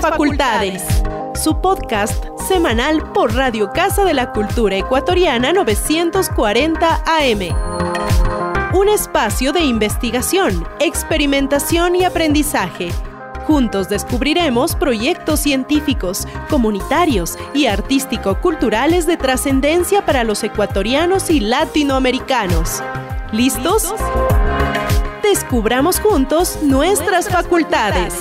Facultades, su podcast semanal por Radio Casa de la Cultura Ecuatoriana 940 AM. Un espacio de investigación, experimentación y aprendizaje. Juntos descubriremos proyectos científicos, comunitarios y artístico-culturales de trascendencia para los ecuatorianos y latinoamericanos. ¿Listos? Descubramos juntos nuestras facultades.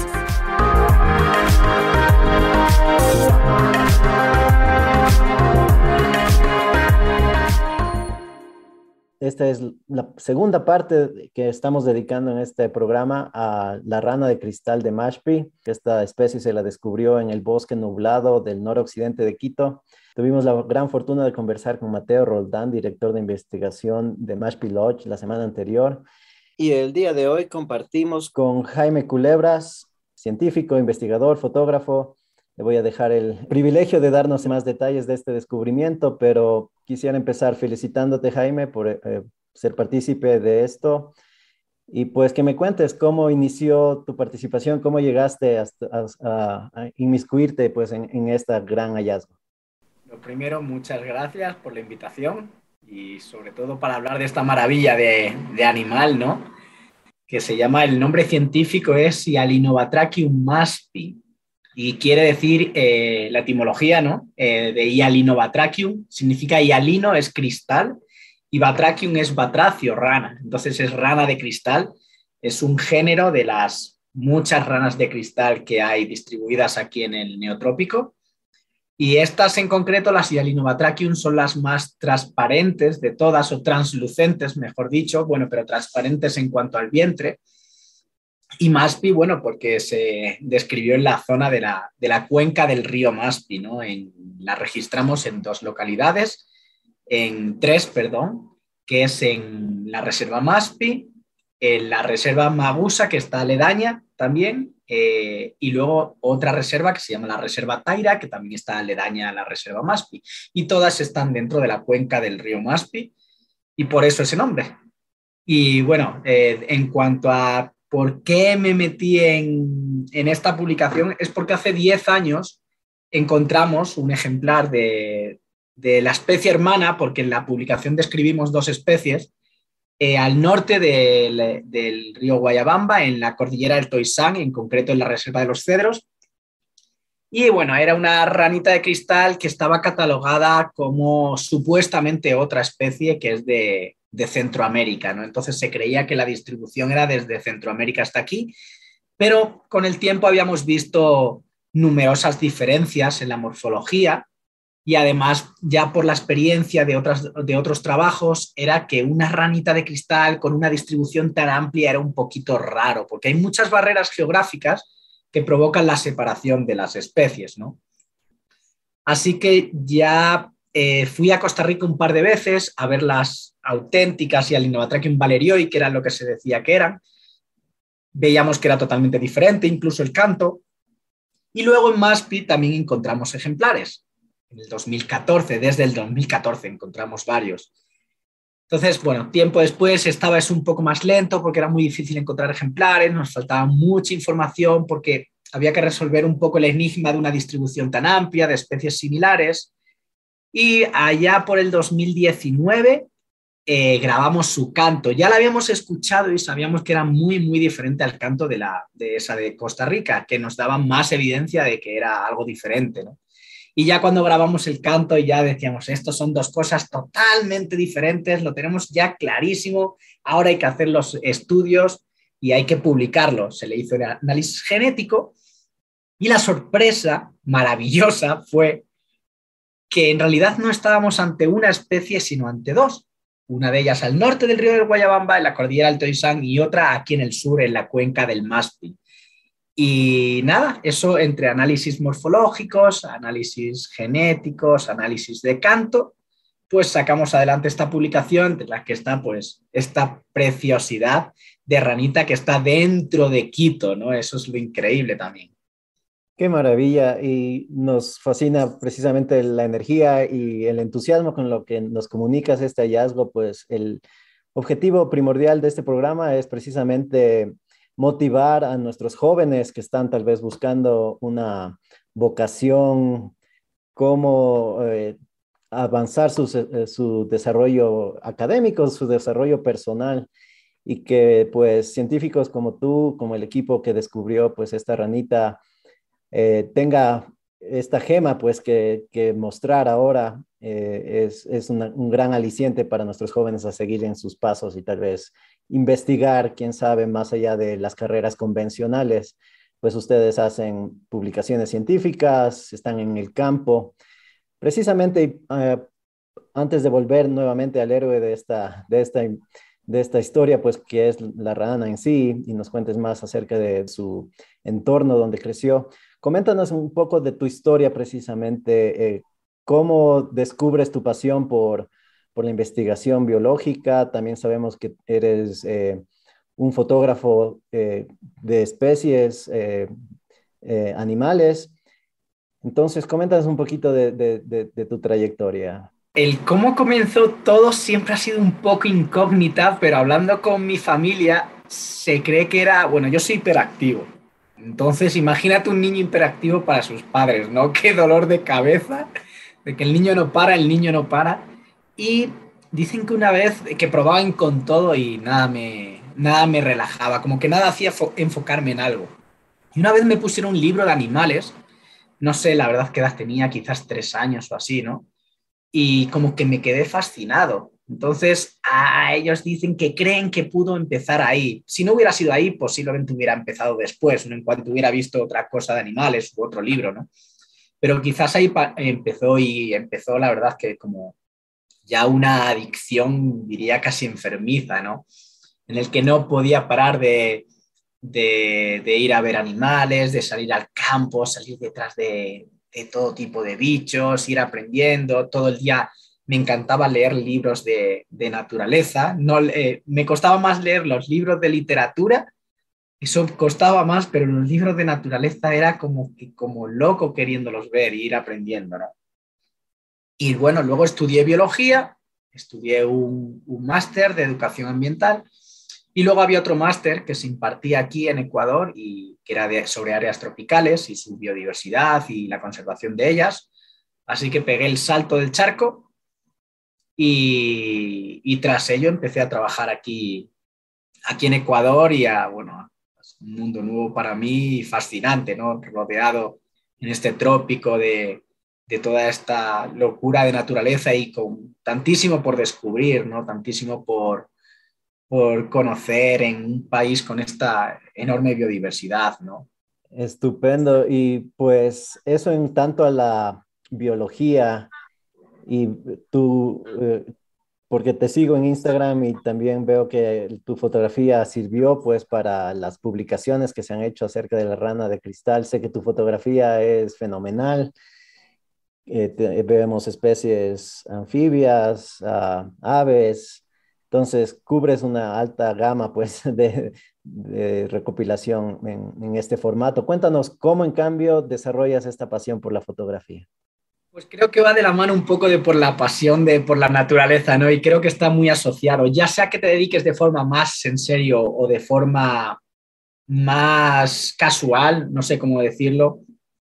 Esta es la segunda parte que estamos dedicando en este programa a la rana de cristal de Mashpi. Esta especie se la descubrió en el bosque nublado del noroccidente de Quito. Tuvimos la gran fortuna de conversar con Mateo Roldán, director de investigación de Mashpi Lodge, la semana anterior. Y el día de hoy compartimos con Jaime Culebras, científico, investigador, fotógrafo. Le voy a dejar el privilegio de darnos más detalles de este descubrimiento, pero quisiera empezar felicitándote, Jaime, por ser partícipe de esto. Y pues que me cuentes cómo inició tu participación, cómo llegaste a inmiscuirte pues, en este gran hallazgo. Lo primero, muchas gracias por la invitación y sobre todo para hablar de esta maravilla de animal, ¿no? Que se llama, el nombre científico es Hyalinobatrachium maspi. Y quiere decir, la etimología, ¿no? De Hyalinobatrachium significa hialino, es cristal, y batrachium es batracio, rana. Entonces es rana de cristal, es un género de las muchas ranas de cristal que hay distribuidas aquí en el Neotrópico. Y estas en concreto, las Hyalinobatrachium, son las más transparentes de todas, o translucentes, mejor dicho, bueno, pero transparentes en cuanto al vientre. Y Maspi, bueno, porque se describió en la zona de la cuenca del río Maspi, ¿no? La registramos en tres, que es en la reserva Maspi, en la reserva Magusa, que está aledaña también, y luego otra reserva que se llama la reserva Taira, que también está aledaña a la reserva Maspi. Y todas están dentro de la cuenca del río Maspi, y por eso ese nombre. Y bueno, en cuanto a ¿por qué me metí en esta publicación? Es porque hace 10 años encontramos un ejemplar de la especie hermana, porque en la publicación describimos 2 especies, al norte del río Guayabamba, en la cordillera del Toisán, en concreto en la reserva de los Cedros. Y bueno, era una ranita de cristal que estaba catalogada como supuestamente otra especie que es de Centroamérica, ¿no? Entonces se creía que la distribución era desde Centroamérica hasta aquí, pero con el tiempo habíamos visto numerosas diferencias en la morfología y además ya por la experiencia de otros trabajos era que una ranita de cristal con una distribución tan amplia era un poquito raro, porque hay muchas barreras geográficas que provocan la separación de las especies, ¿no? Así que ya fui a Costa Rica un par de veces a ver las auténticas Hyalinobatrachium valerioi, que eran lo que se decía que eran. Veíamos que era totalmente diferente, incluso el canto. Y luego en Maspi también encontramos ejemplares. En el 2014, desde el 2014 encontramos varios. Entonces, bueno, tiempo después estaba eso un poco más lento porque era muy difícil encontrar ejemplares, nos faltaba mucha información porque había que resolver un poco el enigma de una distribución tan amplia de especies similares. Y allá por el 2019 grabamos su canto. Ya la habíamos escuchado y sabíamos que era muy, muy diferente al canto de esa de Costa Rica, que nos daba más evidencia de que era algo diferente, ¿no? Y ya cuando grabamos el canto ya decíamos, estos son 2 cosas totalmente diferentes, lo tenemos ya clarísimo, ahora hay que hacer los estudios y hay que publicarlo. Se le hizo el análisis genético y la sorpresa maravillosa fue que en realidad no estábamos ante una especie, sino ante 2. Una de ellas al norte del río del Guayabamba, en la cordillera del Toisán, y otra aquí en el sur, en la cuenca del Maspi. Y nada, eso entre análisis morfológicos, análisis genéticos, análisis de canto, pues sacamos adelante esta publicación de la que está pues esta preciosidad de ranita que está dentro de Quito, ¿no? Eso es lo increíble también. Qué maravilla, y nos fascina precisamente la energía y el entusiasmo con lo que nos comunicas este hallazgo. Pues el objetivo primordial de este programa es precisamente motivar a nuestros jóvenes que están tal vez buscando una vocación, cómo avanzar su desarrollo académico, su desarrollo personal, y que pues científicos como tú, como el equipo que descubrió pues esta ranita, tenga esta gema pues que mostrar ahora, es un gran aliciente para nuestros jóvenes a seguir en sus pasos y tal vez investigar, quién sabe, más allá de las carreras convencionales. Pues ustedes hacen publicaciones científicas, están en el campo. Precisamente, antes de volver nuevamente al héroe de esta historia, pues que es la rana en sí, y nos cuentes más acerca de su entorno donde creció, coméntanos un poco de tu historia precisamente, cómo descubres tu pasión por la investigación biológica. También sabemos que eres un fotógrafo de especies animales. Entonces, coméntanos un poquito de tu trayectoria. El cómo comenzó todo siempre ha sido un poco incógnita, pero hablando con mi familia se cree que era, bueno, yo soy hiperactivo. Entonces, imagínate un niño hiperactivo para sus padres, ¿no? Qué dolor de cabeza, de que el niño no para, el niño no para. Y dicen que una vez que probaban con todo y nada me relajaba, como que nada hacía enfocarme en algo. Y una vez me pusieron un libro de animales, no sé, la verdad que edad tenía, quizás 3 años o así, ¿no? Y como que me quedé fascinado. Entonces, ellos dicen que creen que pudo empezar ahí. Si no hubiera sido ahí, posiblemente hubiera empezado después, ¿no? En cuanto hubiera visto otra cosa de animales u otro libro, ¿no? Pero quizás ahí empezó, y empezó, la verdad, que como ya una adicción, diría casi enfermiza, ¿no? En el que no podía parar de ir a ver animales, de salir al campo, salir detrás de todo tipo de bichos, ir aprendiendo. Todo el día me encantaba leer libros de naturaleza. No, me costaba más leer los libros de literatura, eso costaba más, pero los libros de naturaleza era como loco queriéndolos ver y ir aprendiendo, ¿no? Y bueno, luego estudié biología, estudié un máster de educación ambiental, y luego había otro máster que se impartía aquí en Ecuador y que era sobre áreas tropicales y su biodiversidad y la conservación de ellas. Así que pegué el salto del charco y tras ello empecé a trabajar aquí en Ecuador bueno, es un mundo nuevo para mí, fascinante, ¿no? Rodeado en este trópico de toda esta locura de naturaleza y con tantísimo por descubrir, ¿no? Tantísimo por conocer en un país con esta enorme biodiversidad, ¿no? Estupendo. Y pues eso en tanto a la biología y tú, porque te sigo en Instagram y también veo que tu fotografía sirvió pues para las publicaciones que se han hecho acerca de la rana de cristal. Sé que tu fotografía es fenomenal. Vemos especies anfibias, aves. Entonces cubres una alta gama pues de recopilación en este formato. Cuéntanos cómo en cambio desarrollas esta pasión por la fotografía. Pues creo que va de la mano un poco por la pasión por la naturaleza, ¿no? Y creo que está muy asociado, ya sea que te dediques de forma más en serio o de forma más casual, no sé cómo decirlo.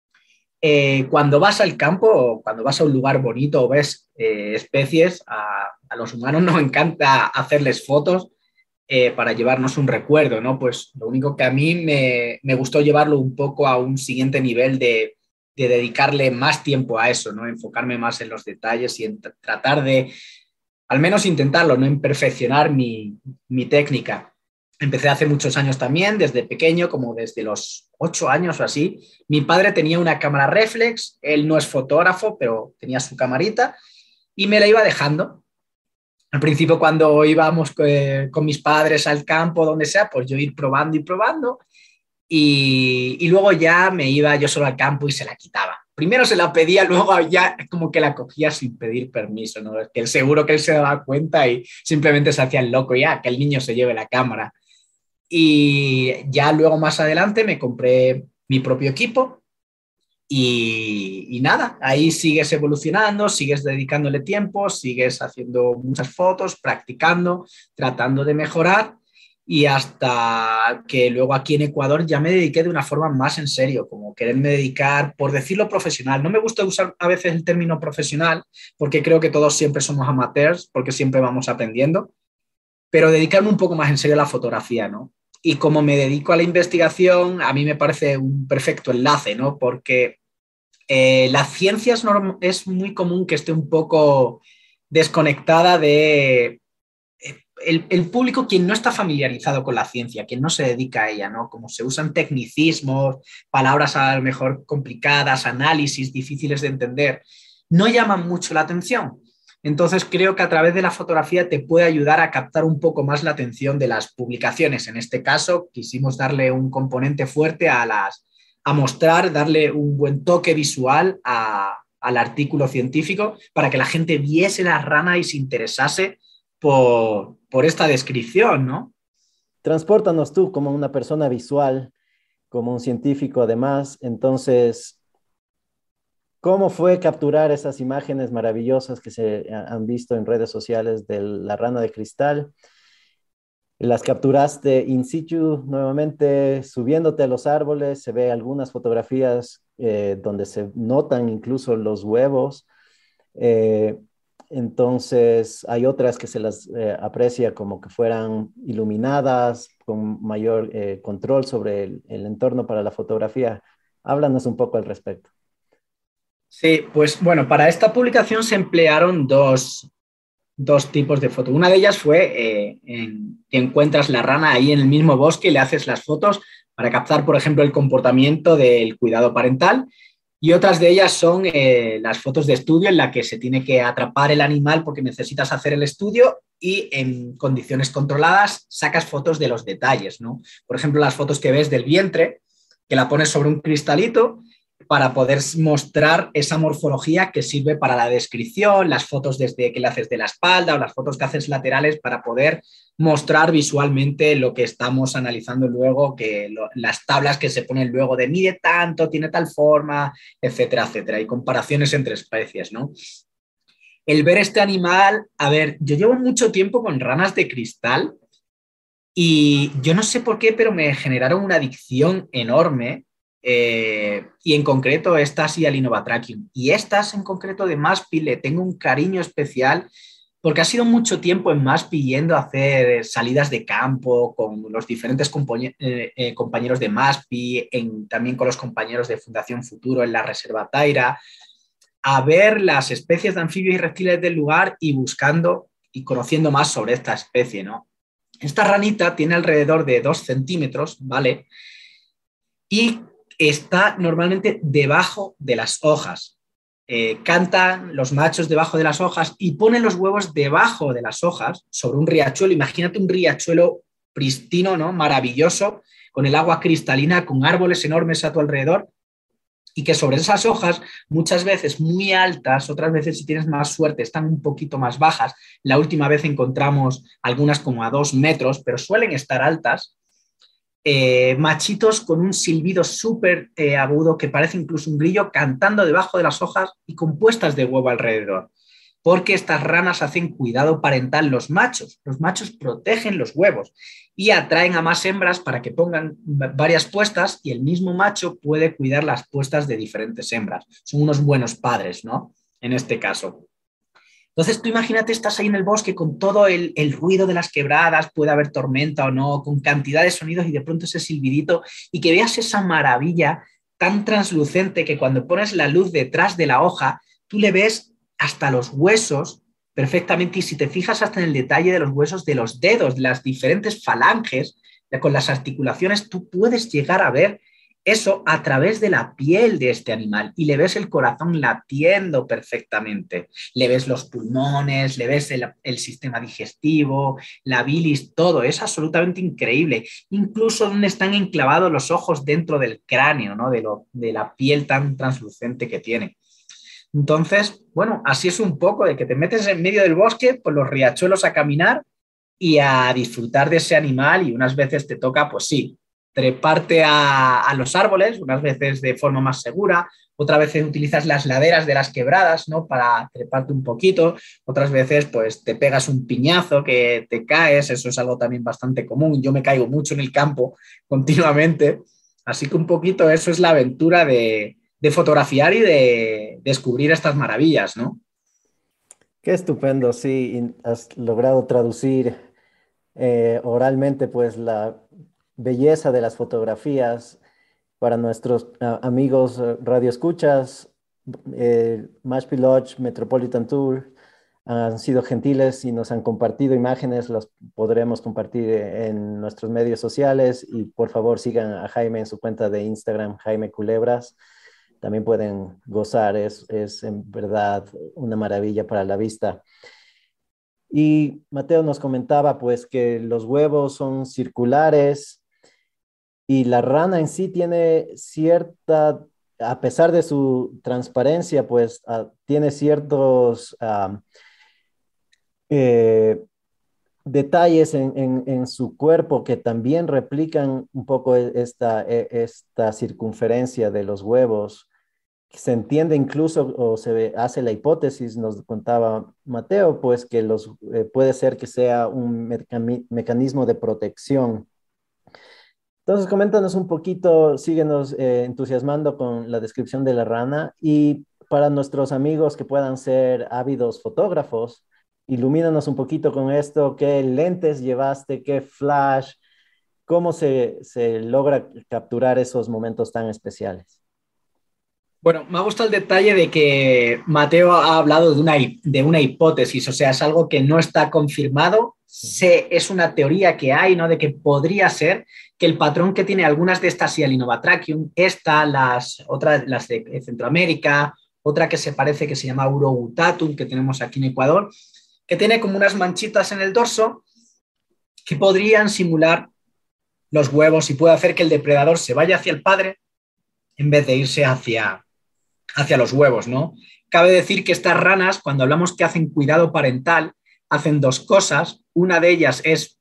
Cuando vas al campo o cuando vas a un lugar bonito o ves especies, a los humanos nos encanta hacerles fotos para llevarnos un recuerdo, ¿no? Pues lo único que a mí me gustó llevarlo un poco a un siguiente nivel de dedicarle más tiempo a eso, ¿no? Enfocarme más en los detalles y en tratar de, al menos intentarlo, ¿no? En perfeccionar mi técnica. Empecé hace muchos años también, desde pequeño, como desde los 8 años o así. Mi padre tenía una cámara reflex, él no es fotógrafo, pero tenía su camarita y me la iba dejando. Al principio, cuando íbamos con mis padres al campo, donde sea, pues yo ir probando y probando, y luego ya me iba yo solo al campo y se la quitaba. Primero se la pedía, luego ya como que la cogía sin pedir permiso, ¿no? Es que seguro que él se daba cuenta y simplemente se hacía el loco, ya que el niño se lleve la cámara. Y ya luego más adelante me compré mi propio equipo y nada, ahí sigues evolucionando, sigues dedicándole tiempo, sigues haciendo muchas fotos, practicando, tratando de mejorar y hasta que luego aquí en Ecuador ya me dediqué de una forma más en serio, como quererme dedicar, por decirlo profesional. No me gusta usar a veces el término profesional porque creo que todos siempre somos amateurs, porque siempre vamos aprendiendo, pero dedicarme un poco más en serio a la fotografía, ¿no? Y como me dedico a la investigación, a mí me parece un perfecto enlace, ¿no? Porque la ciencia es muy común que esté un poco desconectada de el público, quien no está familiarizado con la ciencia, quien no se dedica a ella, ¿no? Como se usan tecnicismos, palabras a lo mejor complicadas, análisis difíciles de entender, no llaman mucho la atención. Entonces creo que a través de la fotografía te puede ayudar a captar un poco más la atención de las publicaciones. En este caso quisimos darle un componente fuerte a mostrar, darle un buen toque visual al artículo científico para que la gente viese la rana y se interesase por esta descripción, ¿no? Transpórtanos tú como una persona visual, como un científico además. Entonces, ¿cómo fue capturar esas imágenes maravillosas que se han visto en redes sociales de la rana de cristal? Las capturaste in situ nuevamente, subiéndote a los árboles. Se ve algunas fotografías donde se notan incluso los huevos. Eh, entonces, hay otras que se las aprecia como que fueran iluminadas, con mayor control sobre el entorno para la fotografía. Háblanos un poco al respecto. Sí, pues bueno, para esta publicación se emplearon dos tipos de fotos. Una de ellas fue que encuentras la rana ahí en el mismo bosque y le haces las fotos para captar, por ejemplo, el comportamiento del cuidado parental. Y otras de ellas son las fotos de estudio en la que se tiene que atrapar el animal porque necesitas hacer el estudio y en condiciones controladas sacas fotos de los detalles, ¿no? Por ejemplo, las fotos que ves del vientre, que la pones sobre un cristalito para poder mostrar esa morfología que sirve para la descripción, las fotos desde que le haces de la espalda o las fotos que haces laterales para poder mostrar visualmente lo que estamos analizando luego, las tablas que se ponen luego de mide tanto, tiene tal forma, etcétera, etcétera, y comparaciones entre especies, ¿no? El ver este animal, a ver, yo llevo mucho tiempo con ranas de cristal y yo no sé por qué, pero me generaron una adicción enorme. Y en concreto estas y Alinobatrachium. Y estas en concreto de Maspi le tengo un cariño especial porque ha sido mucho tiempo en Maspi yendo a hacer salidas de campo con los diferentes compañeros de Maspi, también con los compañeros de Fundación Futuro en la Reserva Taira, a ver las especies de anfibios y reptiles del lugar y buscando y conociendo más sobre esta especie, ¿no? Esta ranita tiene alrededor de 2 centímetros, ¿vale? Y está normalmente debajo de las hojas. Cantan los machos debajo de las hojas y ponen los huevos debajo de las hojas sobre un riachuelo. Imagínate un riachuelo pristino, ¿no? Maravilloso, con el agua cristalina, con árboles enormes a tu alrededor y que sobre esas hojas, muchas veces muy altas, otras veces si tienes más suerte están un poquito más bajas. La última vez encontramos algunas como a 2 metros, pero suelen estar altas. Machitos con un silbido súper agudo que parece incluso un grillo cantando debajo de las hojas y con puestas de huevo alrededor. Porque estas ranas hacen cuidado parental los machos. Los machos protegen los huevos y atraen a más hembras para que pongan varias puestas y el mismo macho puede cuidar las puestas de diferentes hembras. Son unos buenos padres, ¿no? En este caso. Entonces tú imagínate, estás ahí en el bosque con todo el ruido de las quebradas, puede haber tormenta o no, con cantidad de sonidos y de pronto ese silbidito y que veas esa maravilla tan translucente que cuando pones la luz detrás de la hoja, tú le ves hasta los huesos perfectamente y si te fijas hasta en el detalle de los huesos de los dedos, de las diferentes falanges, con las articulaciones, tú puedes llegar a ver eso a través de la piel de este animal y le ves el corazón latiendo perfectamente. Le ves los pulmones, le ves el sistema digestivo, la bilis, todo. Es absolutamente increíble. Incluso donde están enclavados los ojos dentro del cráneo, ¿no? De la piel tan translucente que tiene. Entonces, bueno, así es un poco de que te metes en medio del bosque por los riachuelos a caminar y a disfrutar de ese animal y unas veces te toca, pues sí, treparte a los árboles, unas veces de forma más segura, otras veces utilizas las laderas de las quebradas, ¿no? Para treparte un poquito, otras veces pues te pegas un piñazo que te caes, eso es algo también bastante común, yo me caigo mucho en el campo continuamente, así que un poquito eso es la aventura de fotografiar y de descubrir estas maravillas, ¿no? Qué estupendo, sí, y has logrado traducir oralmente pues la belleza de las fotografías para nuestros amigos radioescuchas. Mashpee Lodge Metropolitan Tour han sido gentiles y nos han compartido imágenes, las podremos compartir en nuestros medios sociales y por favor sigan a Jaime en su cuenta de Instagram, Jaime Culebras. También pueden gozar, es en verdad una maravilla para la vista. Y Mateo nos comentaba pues que los huevos son circulares y la rana en sí tiene cierta, a pesar de su transparencia, pues tiene ciertos eh, detalles en su cuerpo que también replican un poco esta circunferencia de los huevos. Se entiende incluso, o hace la hipótesis, nos contaba Mateo, pues que puede ser que sea un mecanismo de protección. Entonces, coméntanos un poquito, síguenos entusiasmando con la descripción de la rana y para nuestros amigos que puedan ser ávidos fotógrafos, ilumínanos un poquito con esto, qué lentes llevaste, qué flash, cómo se logra capturar esos momentos tan especiales. Bueno, me ha gustado el detalle de que Mateo ha hablado de una hipótesis, o sea, es algo que no está confirmado, es una teoría que hay, ¿no? De que podría ser que el patrón que tiene algunas de estas Sialinobatrachium, las de Centroamérica, otra que se parece que se llama Urogutatum, que tenemos aquí en Ecuador, que tiene como unas manchitas en el dorso que podrían simular los huevos y puede hacer que el depredador se vaya hacia el padre en vez de irse hacia los huevos, ¿no? Cabe decir que estas ranas, cuando hablamos que hacen cuidado parental, hacen dos cosas. Una de ellas es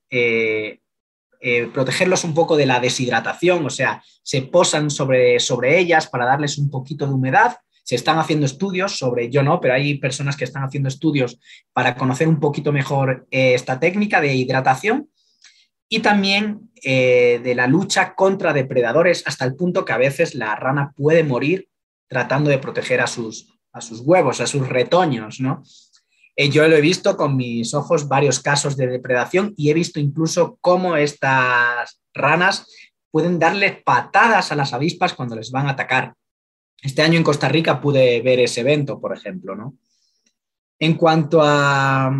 protegerlos un poco de la deshidratación, o sea, se posan sobre ellas para darles un poquito de humedad. Se están haciendo estudios yo no, pero hay personas que están haciendo estudios para conocer un poquito mejor esta técnica de hidratación y también de la lucha contra depredadores hasta el punto que a veces la rana puede morir tratando de proteger a sus huevos, a sus retoños, ¿no? Yo lo he visto con mis ojos varios casos de depredación y he visto incluso cómo estas ranas pueden darle patadas a las avispas cuando les van a atacar. Este año en Costa Rica pude ver ese evento, por ejemplo, ¿no? En cuanto a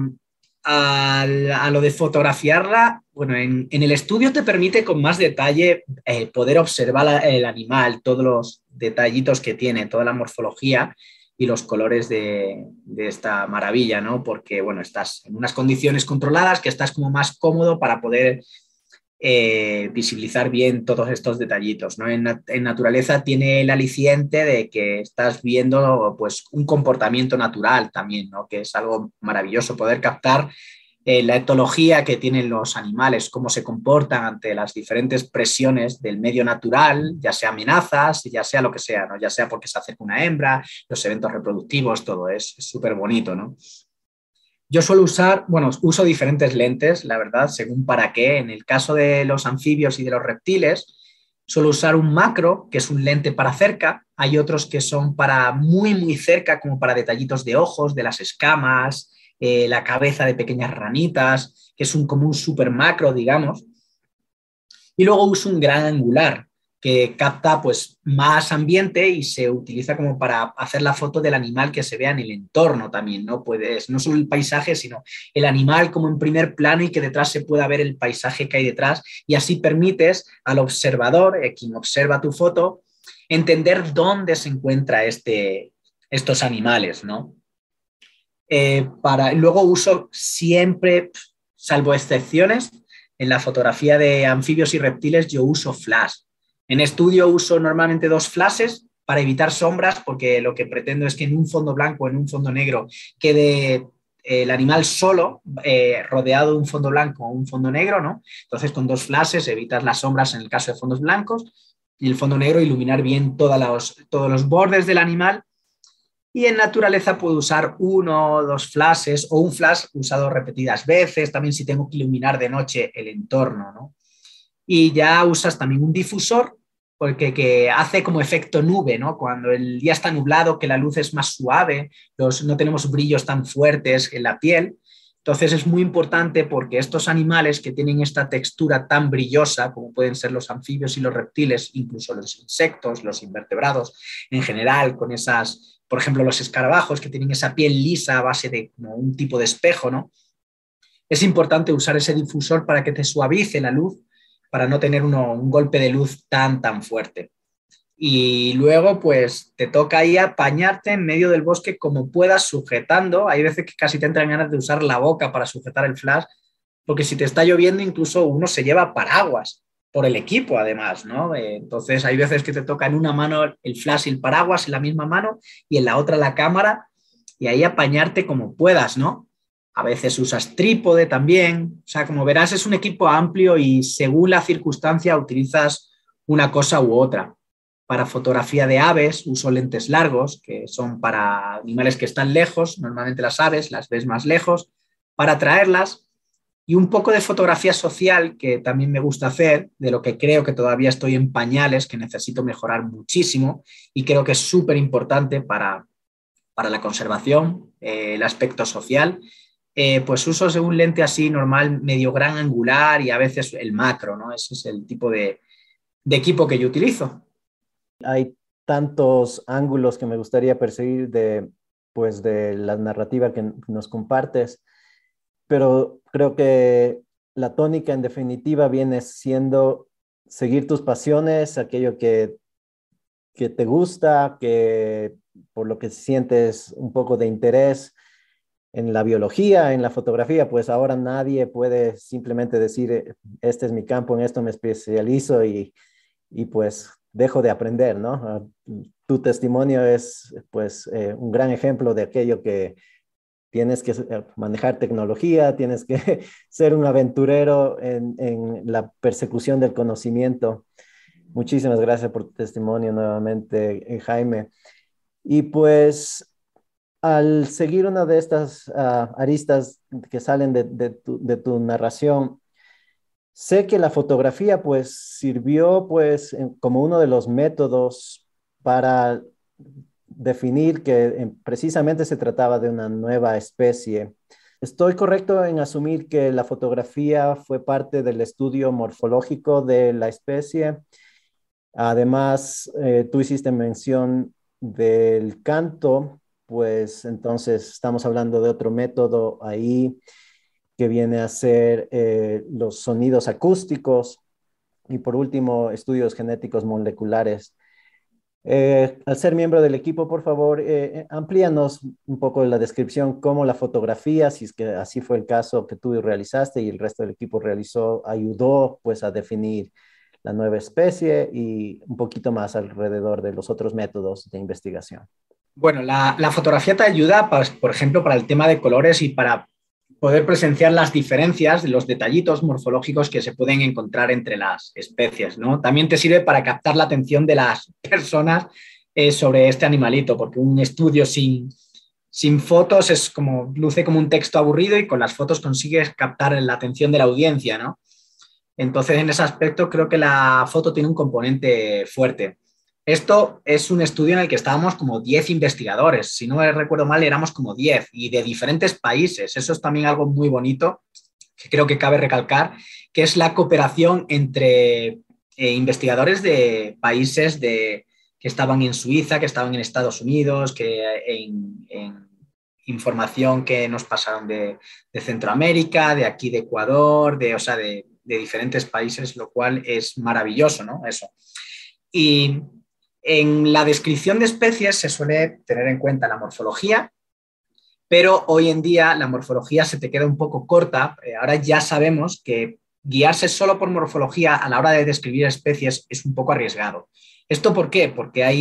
lo de fotografiarla, bueno, en el estudio te permite con más detalle poder observar el animal, todos los detallitos que tiene, toda la morfología y los colores de esta maravilla, ¿no? Porque, bueno, estás en unas condiciones controladas que estás como más cómodo para poder visibilizar bien todos estos detallitos, ¿no? En naturaleza tiene el aliciente de que estás viendo pues, un comportamiento natural también, ¿no? Que es algo maravilloso poder captar la etología que tienen los animales, cómo se comportan ante las diferentes presiones del medio natural, ya sea amenazas, ya sea lo que sea, ¿no? Ya sea porque se acerca una hembra, los eventos reproductivos, todo es súper bonito, ¿no? Yo suelo uso diferentes lentes, la verdad, según para qué. En el caso de los anfibios y de los reptiles, suelo usar un macro, que es un lente para cerca. Hay otros que son para muy, muy cerca, como para detallitos de ojos, de las escamas, la cabeza de pequeñas ranitas, que es como un super macro, digamos. Y luego uso un gran angular, que capta pues, más ambiente y se utiliza como para hacer la foto del animal que se vea en el entorno también, ¿no? No solo el paisaje, sino el animal como en primer plano y que detrás se pueda ver el paisaje que hay detrás y así permites al observador, quien observa tu foto, entender dónde se encuentra estos animales, ¿no? Luego uso siempre, salvo excepciones, en la fotografía de anfibios y reptiles yo uso flash. En estudio uso normalmente 2 flashes para evitar sombras porque lo que pretendo es que en un fondo blanco o en un fondo negro quede el animal solo, rodeado de un fondo blanco o un fondo negro, ¿no? Entonces, con 2 flashes evitas las sombras en el caso de fondos blancos y el fondo negro iluminar bien todos los bordes del animal. Y en naturaleza puedo usar 1 o 2 flashes o un flash usado repetidas veces, también si tengo que iluminar de noche el entorno, ¿no? Y ya usas también un difusor porque que hace como efecto nube, ¿no? Cuando el día está nublado, que la luz es más suave, no tenemos brillos tan fuertes en la piel. Entonces es muy importante porque estos animales que tienen esta textura tan brillosa, como pueden ser los anfibios y los reptiles, incluso los insectos, los invertebrados en general, con esas, por ejemplo, los escarabajos que tienen esa piel lisa a base de como un tipo de espejo, ¿no? Es importante usar ese difusor para que te suavice la luz, para no tener un golpe de luz tan fuerte. Y luego pues te toca ahí apañarte en medio del bosque como puedas sujetando. Hay veces que casi te entran ganas de usar la boca para sujetar el flash, porque si te está lloviendo incluso uno se lleva paraguas por el equipo además, ¿no? Entonces hay veces que te toca en una mano el flash y el paraguas en la misma mano y en la otra la cámara y ahí apañarte como puedas, ¿no? A veces usas trípode también. O sea, como verás, es un equipo amplio y según la circunstancia utilizas una cosa u otra. Para fotografía de aves uso lentes largos, que son para animales que están lejos. Normalmente las aves las ves más lejos, para atraerlas. Y un poco de fotografía social, que también me gusta hacer, de lo que creo que todavía estoy en pañales, que necesito mejorar muchísimo y creo que es súper importante para la conservación, el aspecto social. Pues uso un lente así normal, medio gran angular y a veces el macro, ¿no? Ese es el tipo de equipo que yo utilizo. Hay tantos ángulos que me gustaría perseguir pues, de la narrativa que nos compartes, pero creo que la tónica en definitiva viene siendo seguir tus pasiones, aquello que te gusta, que por lo que sientes un poco de interés en la biología, en la fotografía. Pues ahora nadie puede simplemente decir, este es mi campo, en esto me especializo y pues dejo de aprender, ¿no? Tu testimonio es pues un gran ejemplo de aquello que tienes que manejar tecnología, tienes que ser un aventurero en la persecución del conocimiento. Muchísimas gracias por tu testimonio nuevamente, Jaime. Y pues al seguir una de estas aristas que salen de tu narración, sé que la fotografía pues sirvió pues como uno de los métodos para definir que precisamente se trataba de una nueva especie. ¿Estoy correcto en asumir que la fotografía fue parte del estudio morfológico de la especie? Además, tú hiciste mención del canto, pues entonces estamos hablando de otro método ahí que viene a ser los sonidos acústicos y por último, estudios genéticos moleculares. Al ser miembro del equipo, por favor, amplíanos un poco la descripción, cómo la fotografía, si es que así fue el caso que tú realizaste y el resto del equipo realizó, ayudó pues a definir la nueva especie y un poquito más alrededor de los otros métodos de investigación. Bueno, la fotografía te ayuda, por ejemplo, para el tema de colores y para poder presenciar las diferencias, los detallitos morfológicos que se pueden encontrar entre las especies, ¿no? También te sirve para captar la atención de las personas sobre este animalito, porque un estudio sin fotos es como, luce como un texto aburrido y con las fotos consigues captar la atención de la audiencia, ¿no? Entonces, en ese aspecto creo que la foto tiene un componente fuerte. Esto es un estudio en el que estábamos como 10 investigadores, si no recuerdo mal éramos como 10 y de diferentes países. Eso es también algo muy bonito que creo que cabe recalcar, que es la cooperación entre investigadores de países que estaban en Suiza, que estaban en Estados Unidos, que en información que nos pasaron de Centroamérica, de aquí de Ecuador, de diferentes países, lo cual es maravilloso, ¿no? Eso. Y en la descripción de especies se suele tener en cuenta la morfología, pero hoy en día la morfología se te queda un poco corta. Ahora ya sabemos que guiarse solo por morfología a la hora de describir especies es un poco arriesgado. ¿Esto por qué? Porque hay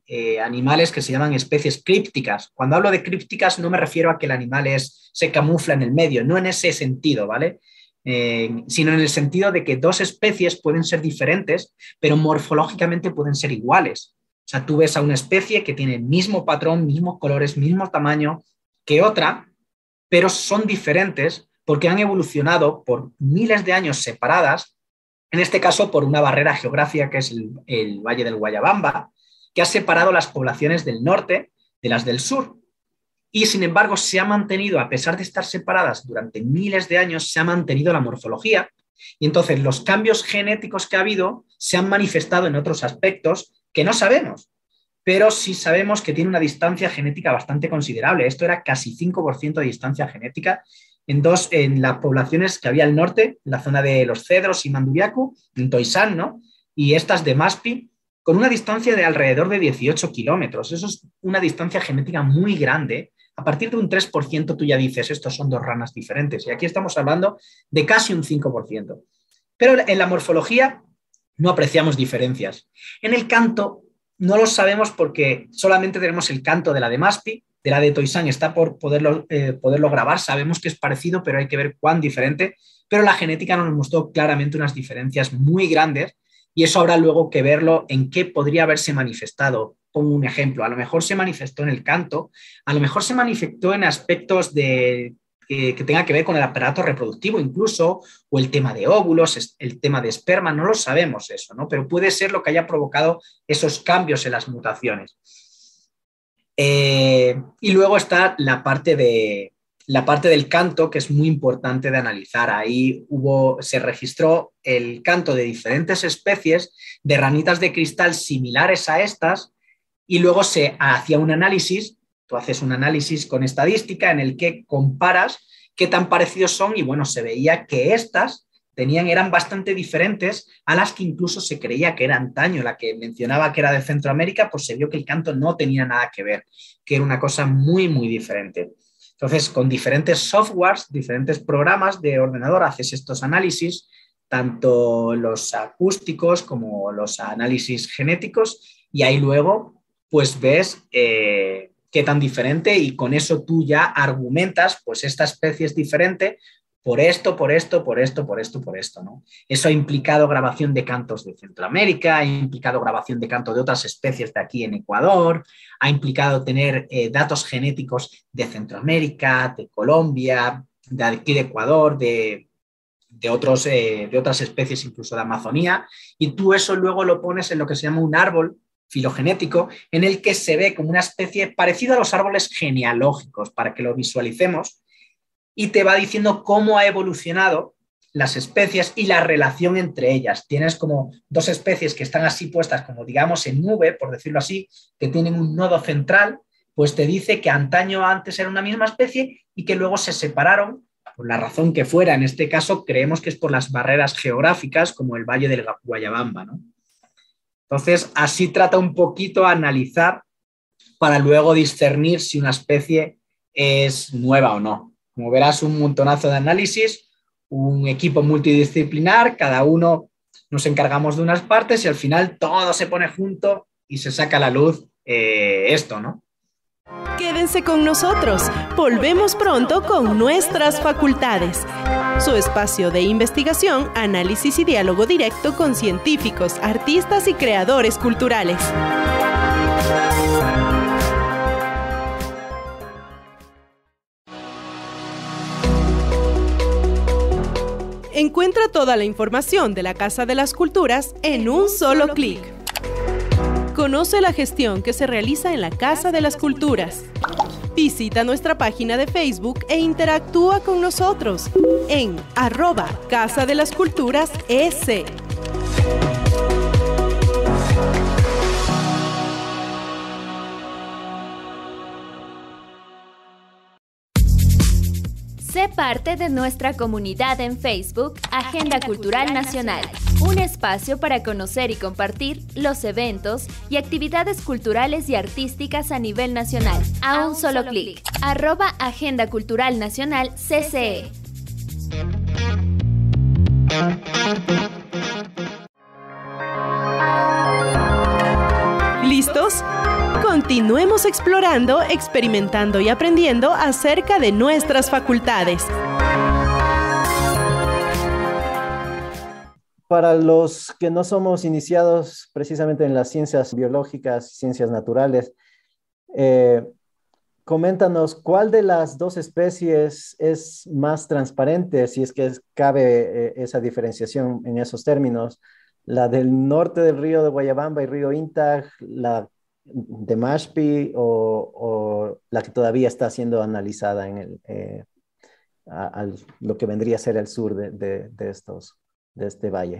animales que se llaman especies crípticas. Cuando hablo de crípticas no me refiero a que el animal se camufla en el medio, no en ese sentido, ¿vale? Sino en el sentido de que dos especies pueden ser diferentes, pero morfológicamente pueden ser iguales. O sea, tú ves a una especie que tiene el mismo patrón, mismos colores, mismo tamaño que otra, pero son diferentes porque han evolucionado por miles de años separadas, en este caso por una barrera geográfica que es el Valle del Guayabamba, que ha separado las poblaciones del norte de las del sur. Y sin embargo se ha mantenido, a pesar de estar separadas durante miles de años, se ha mantenido la morfología. Y entonces los cambios genéticos que ha habido se han manifestado en otros aspectos que no sabemos, pero sí sabemos que tiene una distancia genética bastante considerable. Esto era casi 5% de distancia genética en las poblaciones que había al norte, en la zona de Los Cedros y Mandubiacu, en Toisán, ¿no? Y estas de Maspi, con una distancia de alrededor de 18 kilómetros. Eso es una distancia genética muy grande. A partir de un 3% tú ya dices, estos son dos ranas diferentes. Y aquí estamos hablando de casi un 5%. Pero en la morfología no apreciamos diferencias. En el canto no lo sabemos porque solamente tenemos el canto de la de Maspi, de la de Toisán está por poderlo grabar, sabemos que es parecido, pero hay que ver cuán diferente, pero la genética nos mostró claramente unas diferencias muy grandes y eso habrá luego que verlo en qué podría haberse manifestado. Pongo un ejemplo, a lo mejor se manifestó en el canto, a lo mejor se manifestó en aspectos que tenga que ver con el aparato reproductivo incluso, o el tema de óvulos, el tema de esperma, no lo sabemos eso, ¿no? Pero puede ser lo que haya provocado esos cambios en las mutaciones. Y luego está la parte del canto, que es muy importante de analizar. Ahí se registró el canto de diferentes especies de ranitas de cristal similares a estas y luego se hacía un análisis. Tú haces un análisis con estadística en el que comparas qué tan parecidos son y bueno, se veía que estas eran bastante diferentes a las que incluso se creía que era antaño. La que mencionaba que era de Centroamérica, pues se vio que el canto no tenía nada que ver, que era una cosa muy, muy diferente. Entonces, con diferentes softwares, diferentes programas de ordenador, haces estos análisis, tanto los acústicos como los análisis genéticos, y ahí luego pues ves qué tan diferente y con eso tú ya argumentas, pues esta especie es diferente por esto, ¿no? Eso ha implicado grabación de cantos de Centroamérica, ha implicado grabación de cantos de otras especies de aquí en Ecuador, ha implicado tener datos genéticos de Centroamérica, de Colombia, de aquí de Ecuador, de otras especies incluso de Amazonía, y tú eso luego lo pones en lo que se llama un árbol filogenético, en el que se ve como una especie parecida a los árboles genealógicos, para que lo visualicemos, y te va diciendo cómo ha evolucionado las especies y la relación entre ellas. Tienes como dos especies que están así puestas, como digamos en nube, por decirlo así, que tienen un nodo central, pues te dice que antes era una misma especie y que luego se separaron, por la razón que fuera. En este caso creemos que es por las barreras geográficas, como el Valle del Guayabamba, ¿no? Entonces, así trata un poquito a analizar para luego discernir si una especie es nueva o no. Como verás, un montonazo de análisis, un equipo multidisciplinar, cada uno nos encargamos de unas partes y al final todo se pone junto y se saca a la luz esto, ¿no? Quédense con nosotros. Volvemos pronto con Nuestras Facultades, su espacio de investigación, análisis y diálogo directo con científicos, artistas y creadores culturales. Encuentra toda la información de la Casa de las Culturas en un solo clic. Conoce la gestión que se realiza en la Casa de las Culturas. Visita nuestra página de Facebook e interactúa con nosotros en @Casa de las Culturas EC. Sé parte de nuestra comunidad en Facebook, Agenda Cultural Nacional, un espacio para conocer y compartir los eventos y actividades culturales y artísticas a nivel nacional, a un solo clic. @Agenda Cultural Nacional CCE. ¿Listos? Continuemos explorando, experimentando y aprendiendo acerca de nuestras facultades. Para los que no somos iniciados precisamente en las ciencias biológicas, ciencias naturales, coméntanos cuál de las dos especies es más transparente, si es que cabe esa diferenciación en esos términos. La del norte del río de Guayabamba y río Intag, la de Mashpee o la que todavía está siendo analizada en lo que vendría a ser el sur de este valle.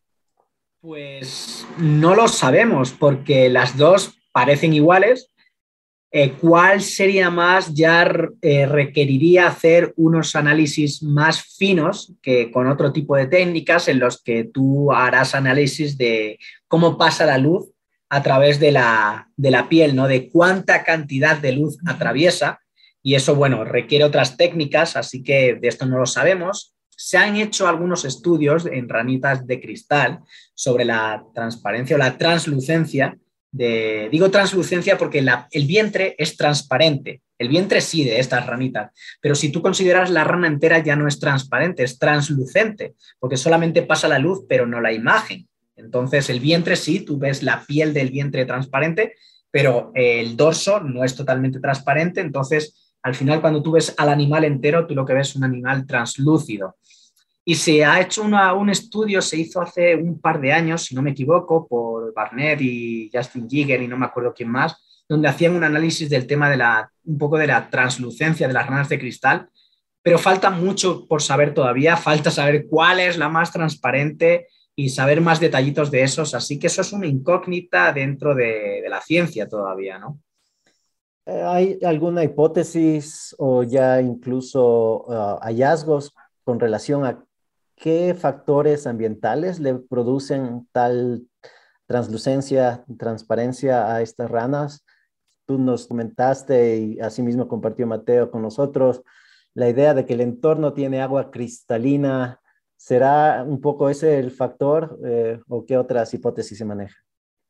Pues no lo sabemos porque las dos parecen iguales. ¿Cuál sería más? Ya requeriría hacer unos análisis más finos que con otro tipo de técnicas en los que tú harás análisis de cómo pasa la luz a través de la piel, ¿no? De cuánta cantidad de luz atraviesa, y eso, bueno, requiere otras técnicas, así que de esto no lo sabemos. Se han hecho algunos estudios en ranitas de cristal sobre la transparencia o la translucencia. Digo translucencia porque el vientre es transparente, el vientre sí de estas ranitas, pero si tú consideras la rana entera ya no es transparente, es translucente, porque solamente pasa la luz pero no la imagen. Entonces el vientre sí, tú ves la piel del vientre transparente, pero el dorso no es totalmente transparente, entonces al final cuando tú ves al animal entero, tú lo que ves es un animal translúcido. Y se ha hecho un estudio, se hizo hace un par de años, si no me equivoco, por Barnett y Justin Yeager y no me acuerdo quién más, donde hacían un análisis del tema un poco de la translucencia de las ranas de cristal, pero falta mucho por saber todavía, falta saber cuál es la más transparente y saber más detallitos de esos, así que eso es una incógnita dentro de la ciencia todavía, ¿no? ¿Hay alguna hipótesis o ya incluso hallazgos con relación a qué factores ambientales le producen tal translucencia, transparencia a estas ranas? Tú nos comentaste y asimismo compartió Mateo con nosotros la idea de que el entorno tiene agua cristalina. ¿Será un poco ese el factor o qué otras hipótesis se manejan?